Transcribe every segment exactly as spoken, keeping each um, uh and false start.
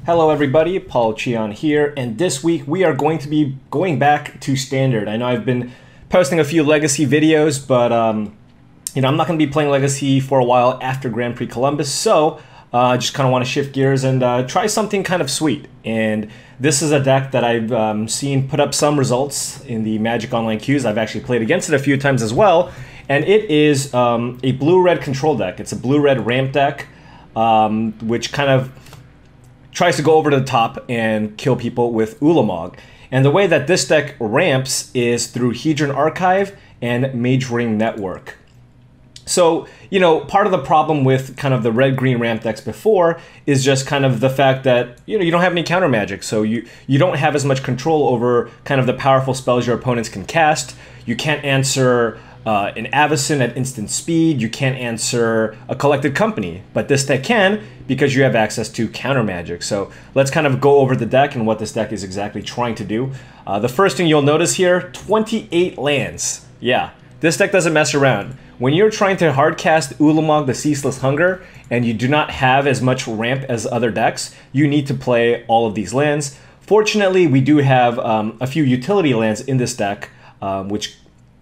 Hello everybody, Paul Cheon here, and this week we are going to be going back to Standard. I know I've been posting a few Legacy videos, but um, you know, I'm not going to be playing Legacy for a while after Grand Prix Columbus, so uh, I just kind of want to shift gears and uh, try something kind of sweet. And this is a deck that I've um, seen put up some results in the Magic Online queues. I've actually played against it a few times as well, and it is um, a blue-red control deck. It's a blue-red ramp deck, um, which kind of tries to go over to the top and kill people with Ulamog. And the way that this deck ramps is through Hedron Archive and Mage Ring Network. So, you know, part of the problem with kind of the red-green ramp decks before is just kind of the fact that, you know, you don't have any counter magic, so you, you don't have as much control over kind of the powerful spells your opponents can cast. You can't answer Uh, an Avacyn at instant speed, you can't answer a Collected Company, but this deck can because you have access to counter magic. So let's kind of go over the deck and what this deck is exactly trying to do. Uh, the first thing you'll notice here, twenty-eight lands. Yeah, this deck doesn't mess around. When you're trying to hardcast Ulamog the Ceaseless Hunger and you do not have as much ramp as other decks, you need to play all of these lands. Fortunately, we do have um, a few utility lands in this deck, um, which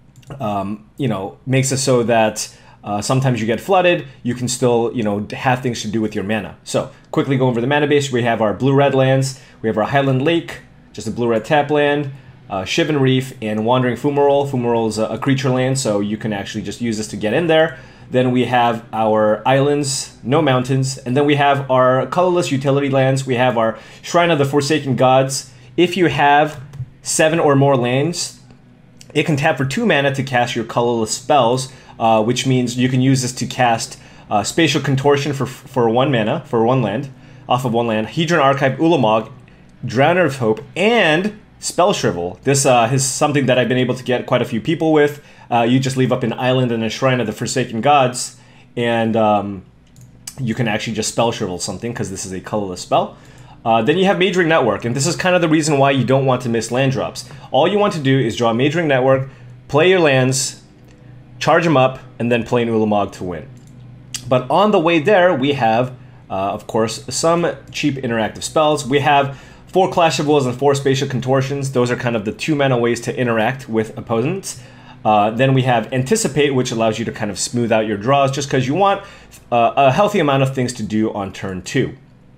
Um, you know, makes it so that uh, sometimes you get flooded, you can still, you know, have things to do with your mana. So, quickly go over the mana base. We have our blue-red lands, we have our Highland Lake, just a blue-red tap land, uh, Shivan Reef, and Wandering Fumarole. Fumarole is a, a creature land, so you can actually just use this to get in there. Then we have our islands, no mountains, and then we have our colorless utility lands. We have our Shrine of the Forsaken Gods. If you have seven or more lands, it can tap for two mana to cast your colorless spells, uh, which means you can use this to cast uh, Spatial Contortion for for one mana, for one land, off of one land, Hedron Archive, Ulamog, Drowner of Hope, and Spell Shrivel. This uh, is something that I've been able to get quite a few people with. Uh, you just leave up an island and a Shrine of the Forsaken Gods, and um, you can actually just Spell Shrivel something, because this is a colorless spell. Uh, then you have Mage Ring Network, and this is kind of the reason why you don't want to miss land drops. All you want to do is draw Mage Ring Network, play your lands, charge them up, and then play an Ulamog to win. But on the way there, we have, uh, of course, some cheap interactive spells. We have four Clash of Wills and four Spatial Contortions. Those are kind of the two mana ways to interact with opponents. Uh, then we have Anticipate, which allows you to kind of smooth out your draws, just because you want uh, a healthy amount of things to do on turn two.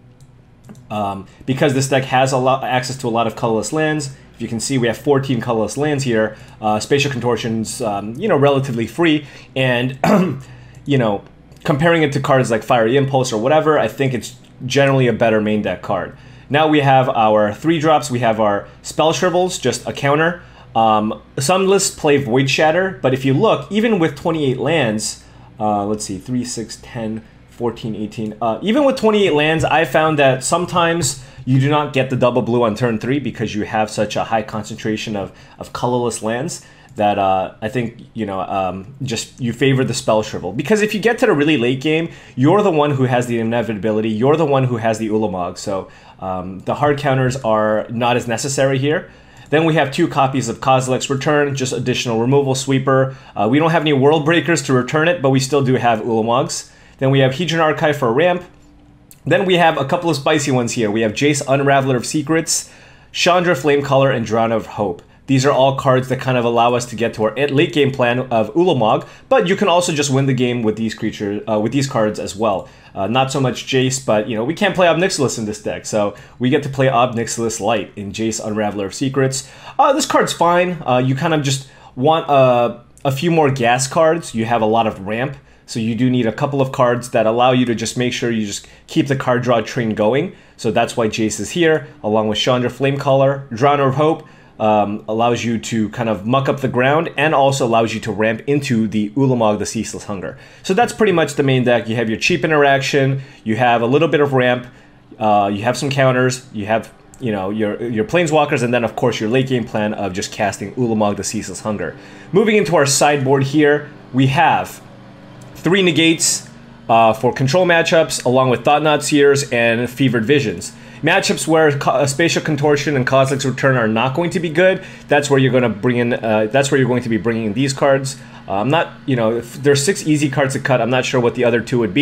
Um, because this deck has a lot access to a lot of colorless lands. If you can see, we have fourteen colorless lands here. Uh, Spatial Contortions, um, you know, relatively free, and you know, comparing it to cards like Fiery Impulse or whatever, I think it's generally a better main deck card. Now we have our three drops. We have our Spell Shrivels, just a counter. Um, some lists play Void Shatter, but if you look, even with twenty-eight lands, uh, let's see, three, six, ten. fourteen, eighteen. Uh, even with twenty-eight lands, I found that sometimes you do not get the double blue on turn three because you have such a high concentration of, of colorless lands that uh, I think, you know, um, just you favor the Spell Shrivel. Because if you get to the really late game, you're the one who has the inevitability, you're the one who has the Ulamog. So um, the hard counters are not as necessary here. Then we have two copies of Kozilek's Return, just additional removal sweeper. Uh, we don't have any World Breakers to return it, but we still do have Ulamogs. Then we have Hedron Archive for a ramp. Then we have a couple of spicy ones here. We have Jace, Unraveler of Secrets, Chandra, Flamecaller, and Drowner of Hope. These are all cards that kind of allow us to get to our late game plan of Ulamog, but you can also just win the game with these creatures, uh, with these cards as well. Uh, not so much Jace, but you know, we can't play Ob Nixilis in this deck, so we get to play Ob Nixilis Light in Jace, Unraveler of Secrets. Uh, this card's fine. Uh, you kind of just want uh, a few more gas cards. You have a lot of ramp. So you do need a couple of cards that allow you to just make sure you just keep the card draw train going. So that's why Jace is here, along with Chandra, Flamecaller. Drowner of Hope um, allows you to kind of muck up the ground and also allows you to ramp into the Ulamog, the Ceaseless Hunger. So that's pretty much the main deck. You have your cheap interaction, you have a little bit of ramp, uh, you have some counters, you have, you know, your your Planeswalkers, and then of course your late game plan of just casting Ulamog, the Ceaseless Hunger. Moving into our sideboard here, we have three negates uh, for control matchups, along with Thought-Knot Seers and Fevered Visions. Matchups where a Spatial Contortion and Kozilek's Return are not going to be good, that's where you're going to bring in. Uh, that's where you're going to be bringing in these cards. Uh, I'm not, you know, if there's six easy cards to cut. I'm not sure what the other two would be.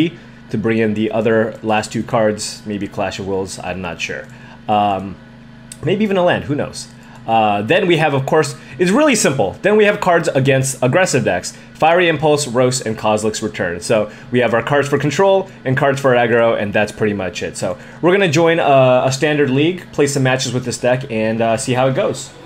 to bring in the other last two cards, maybe Clash of Wills, I'm not sure. Um, maybe even a land, who knows. Uh, then we have, of course, it's really simple. Then we have cards against aggressive decks. Fiery Impulse, Roast, and Kozilek's Return. So we have our cards for control and cards for aggro, and that's pretty much it. So we're going to join a, a standard league, play some matches with this deck, and uh, see how it goes.